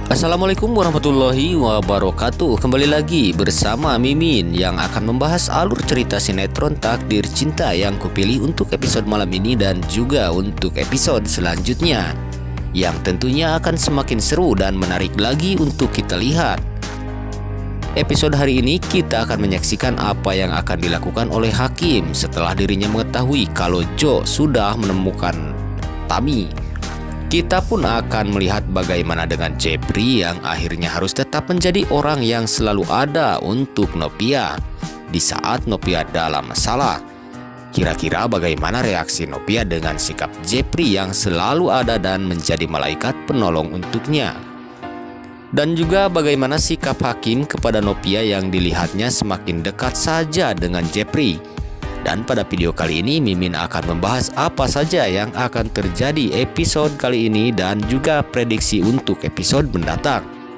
Assalamualaikum warahmatullahi wabarakatuh. Kembali lagi bersama Mimin yang akan membahas alur cerita sinetron Takdir Cinta yang kupilih untuk episode malam ini dan juga untuk episode selanjutnya, yang tentunya akan semakin seru dan menarik lagi untuk kita lihat. Episode hari ini kita akan menyaksikan apa yang akan dilakukan oleh Hakim setelah dirinya mengetahui kalau Jo sudah menemukan Tami. Kita pun akan melihat bagaimana dengan Jepri yang akhirnya harus tetap menjadi orang yang selalu ada untuk Nopia di saat Nopia dalam masalah. Kira-kira bagaimana reaksi Nopia dengan sikap Jepri yang selalu ada dan menjadi malaikat penolong untuknya. Dan juga bagaimana sikap Hakim kepada Nopia yang dilihatnya semakin dekat saja dengan Jepri. Dan pada video kali ini Mimin akan membahas apa saja yang akan terjadi episode kali ini dan juga prediksi untuk episode mendatang.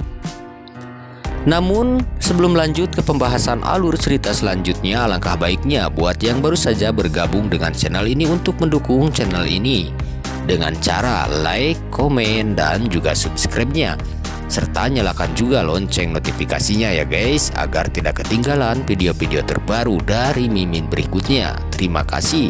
Namun sebelum lanjut ke pembahasan alur cerita selanjutnya, alangkah baiknya buat yang baru saja bergabung dengan channel ini untuk mendukung channel ini dengan cara like, komen, dan juga subscribe-nya. Serta nyalakan juga lonceng notifikasinya ya guys, agar tidak ketinggalan video-video terbaru dari Mimin berikutnya. Terima kasih.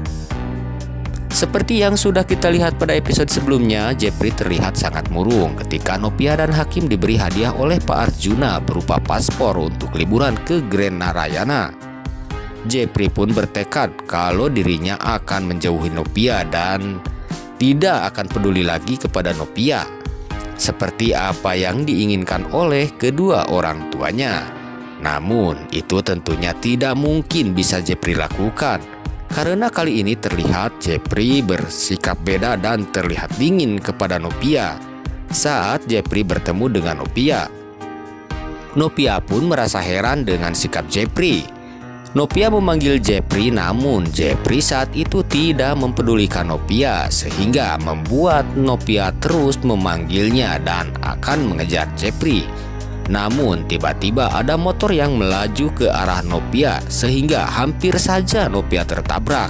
Seperti yang sudah kita lihat pada episode sebelumnya, Jepri terlihat sangat murung ketika Nopia dan Hakim diberi hadiah oleh Pak Arjuna berupa paspor untuk liburan ke Grand Narayana. Jepri pun bertekad kalau dirinya akan menjauhi Nopia dan tidak akan peduli lagi kepada Nopia, seperti apa yang diinginkan oleh kedua orang tuanya. Namun itu tentunya tidak mungkin bisa Jepri lakukan, karena kali ini terlihat Jepri bersikap beda dan terlihat dingin kepada Nopia saat Jepri bertemu dengan Nopia. Nopia pun merasa heran dengan sikap Jepri. Nopia memanggil Jepri, namun Jepri saat itu tidak mempedulikan Nopia, sehingga membuat Nopia terus memanggilnya dan akan mengejar Jepri. Namun tiba-tiba ada motor yang melaju ke arah Nopia, sehingga hampir saja Nopia tertabrak.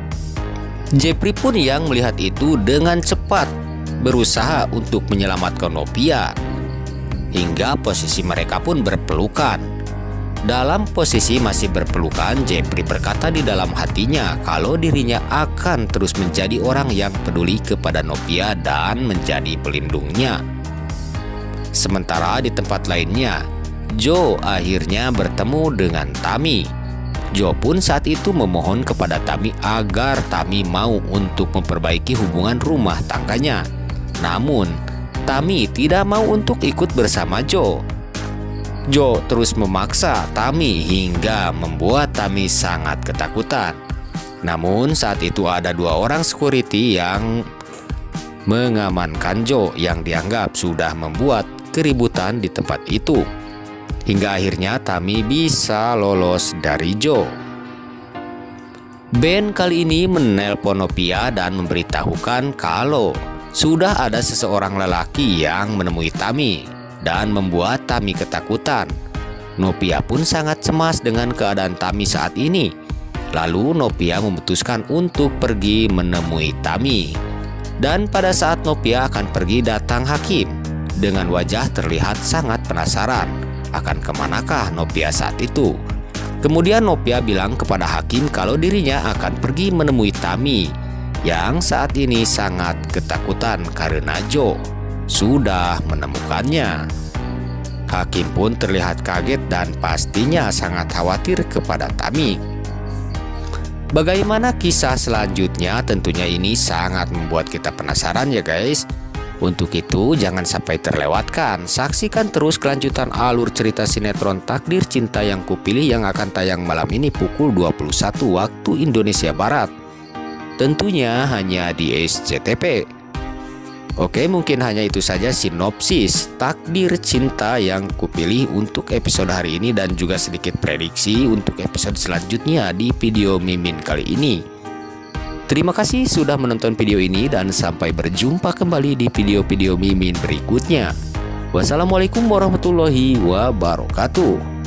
Jepri pun yang melihat itu dengan cepat berusaha untuk menyelamatkan Nopia, hingga posisi mereka pun berpelukan. Dalam posisi masih berpelukan, Jepri berkata di dalam hatinya kalau dirinya akan terus menjadi orang yang peduli kepada Nopia dan menjadi pelindungnya. Sementara di tempat lainnya, Jo akhirnya bertemu dengan Tami. Jo pun saat itu memohon kepada Tami agar Tami mau untuk memperbaiki hubungan rumah tangganya. Namun Tami tidak mau untuk ikut bersama Jo. Jo terus memaksa Tami hingga membuat Tami sangat ketakutan. Namun saat itu ada dua orang security yang mengamankan Jo yang dianggap sudah membuat keributan di tempat itu. Hingga akhirnya Tami bisa lolos dari Jo. Ben kali ini menelpon Nopia dan memberitahukan kalau sudah ada seseorang lelaki yang menemui Tami dan membuat Tami ketakutan. Nopia pun sangat cemas dengan keadaan Tami saat ini. Lalu Nopia memutuskan untuk pergi menemui Tami. Dan pada saat Nopia akan pergi, datang Hakim dengan wajah terlihat sangat penasaran akan kemanakah Nopia saat itu. Kemudian Nopia bilang kepada Hakim kalau dirinya akan pergi menemui Tami yang saat ini sangat ketakutan karena Jo sudah menemukannya. Hakim pun terlihat kaget dan pastinya sangat khawatir kepada Tami. Bagaimana kisah selanjutnya? Tentunya ini sangat membuat kita penasaran ya guys. Untuk itu jangan sampai terlewatkan. Saksikan terus kelanjutan alur cerita sinetron Takdir Cinta yang kupilih yang akan tayang malam ini pukul 21 waktu Indonesia Barat. Tentunya hanya di SCTV. Oke, mungkin hanya itu saja sinopsis Takdir Cinta yang kupilih untuk episode hari ini dan juga sedikit prediksi untuk episode selanjutnya di video Mimin kali ini. Terima kasih sudah menonton video ini dan sampai berjumpa kembali di video-video Mimin berikutnya. Wassalamualaikum warahmatullahi wabarakatuh.